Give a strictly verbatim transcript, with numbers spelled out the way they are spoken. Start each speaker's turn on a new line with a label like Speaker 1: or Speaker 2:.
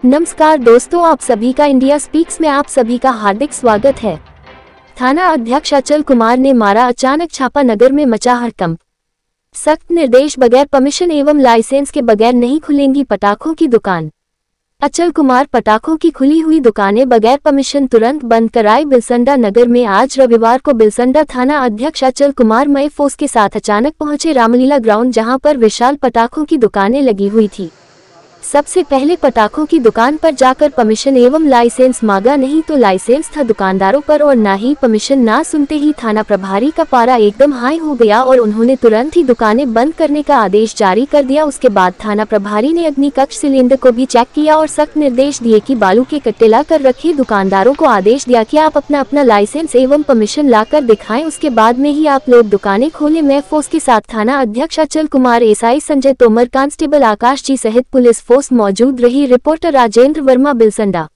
Speaker 1: नमस्कार दोस्तों, आप सभी का इंडिया स्पीक्स में आप सभी का हार्दिक स्वागत है। थाना अध्यक्ष अचल कुमार ने मारा अचानक छापा, नगर में मचा हड़कंप। सख्त निर्देश, बगैर परमिशन एवं लाइसेंस के बगैर नहीं खुलेंगी पटाखों की दुकान। अचल कुमार पटाखों की खुली हुई दुकानें बगैर परमिशन तुरंत बंद कराए। बिलसंडा नगर में आज रविवार को बिलसंडा थाना अध्यक्ष अचल कुमार मई फोर्स के साथ अचानक पहुंचे रामलीला ग्राउंड, जहां पर विशाल पटाखों की दुकानें लगी हुई थी। सबसे पहले पटाखों की दुकान पर जाकर परमिशन एवं लाइसेंस मांगा, नहीं तो लाइसेंस था दुकानदारों पर और ना ही परमिशन। ना सुनते ही थाना प्रभारी का पारा एकदम हाई हो गया और उन्होंने तुरंत ही दुकानें बंद करने का आदेश जारी कर दिया। उसके बाद थाना प्रभारी ने अग्नि कक्ष सिलेंडर को भी चेक किया और सख्त निर्देश दिए कि बालू के कट्टे ला कर रखे। दुकानदारों को आदेश दिया कि आप अपना अपना लाइसेंस एवं परमिशन ला कर दिखाएं, उसके बाद में ही आप लोग दुकानें खोले। मैं फोर्स के साथ थाना अध्यक्ष अचल कुमार, एसआई संजय तोमर, कांस्टेबल आकाश जी सहित पुलिस फोर्स मौजूद रही। रिपोर्टर राजेंद्र वर्मा, बिलसंडा।